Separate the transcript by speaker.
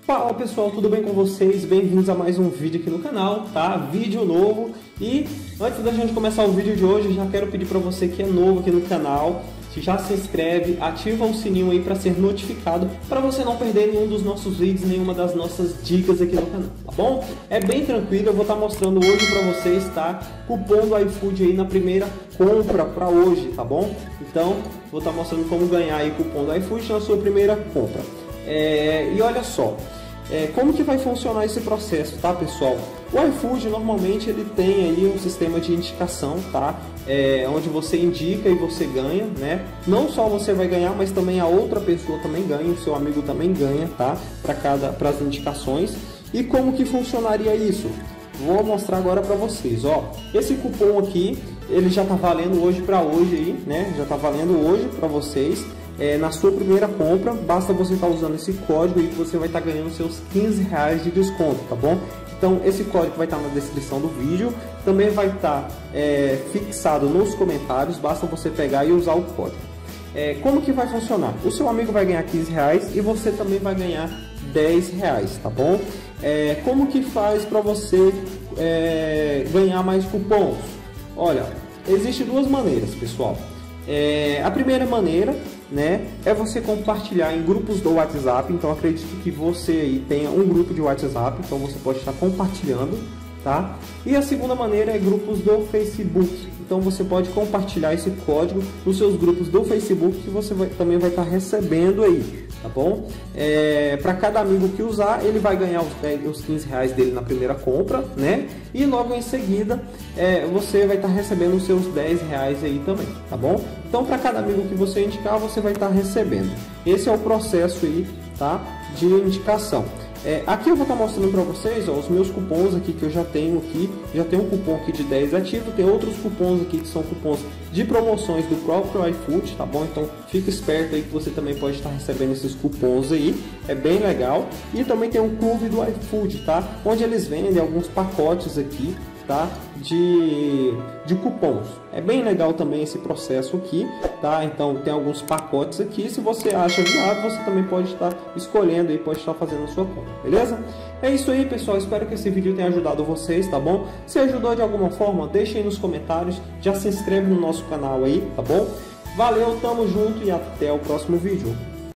Speaker 1: Fala pessoal, tudo bem com vocês? Bem-vindos a mais um vídeo aqui no canal, tá? Vídeo novo. E antes da gente começar o vídeo de hoje, já quero pedir para você que é novo aqui no canal, já se inscreve, ativa o sininho aí para ser notificado, para você não perder nenhum dos nossos vídeos, nenhuma das nossas dicas aqui no canal, tá bom? É bem tranquilo, eu vou estar mostrando hoje para vocês, tá? Cupom do iFood aí na primeira compra para hoje, tá bom? Então, vou estar mostrando como ganhar aí cupom do iFood na sua primeira compra. E olha só, como que vai funcionar esse processo, tá pessoal? O iFood normalmente ele tem ali um sistema de indicação, tá? Onde você indica e você ganha, né? Não só você vai ganhar, mas também a outra pessoa também ganha, o seu amigo também ganha, tá? Para as indicações. E como que funcionaria isso? Vou mostrar agora para vocês, ó. Esse cupom aqui, ele já tá valendo hoje para hoje aí, né? Já tá valendo hoje para vocês. Na sua primeira compra, basta você estar usando esse código e você vai estar ganhando seus R$15 de desconto, tá bom? Então esse código vai estar na descrição do vídeo, também vai estar fixado nos comentários, basta você pegar e usar o código. Como que vai funcionar? O seu amigo vai ganhar R$15 e você também vai ganhar R$10, tá bom? Como que faz para você ganhar mais cupons? Olha, existem duas maneiras, pessoal. A primeira maneira, né, é você compartilhar em grupos do WhatsApp. Então acredito que você aí tenha um grupo de WhatsApp, então você pode estar compartilhando, tá? E a segunda maneira é grupos do Facebook. Então você pode compartilhar esse código nos seus grupos do Facebook, que você também vai estar recebendo aí, tá bom? Para cada amigo que usar, ele vai ganhar os R$15 dele na primeira compra, né? E logo em seguida você vai estar recebendo os seus R$10 aí também, tá bom? Então para cada amigo que você indicar, você vai estar recebendo. Esse é o processo aí, tá? De indicação. Aqui eu vou estar mostrando para vocês, ó, os meus cupons aqui que eu já tenho aqui. Já tem um cupom aqui de 10 ativo, tem outros cupons aqui que são cupons de promoções do próprio iFood, tá bom? Então fica esperto aí que você também pode estar recebendo esses cupons aí, é bem legal. E também tem um clube do iFood, tá? Onde eles vendem alguns pacotes aqui, tá? De cupons. É bem legal também esse processo aqui, tá? Então tem alguns pacotes aqui, se você acha viável, você também pode estar escolhendo e pode estar fazendo a sua compra, beleza? É isso aí, pessoal, espero que esse vídeo tenha ajudado vocês, tá bom? Se ajudou de alguma forma, deixa aí nos comentários, já se inscreve no nosso canal aí, tá bom? Valeu, tamo junto e até o próximo vídeo.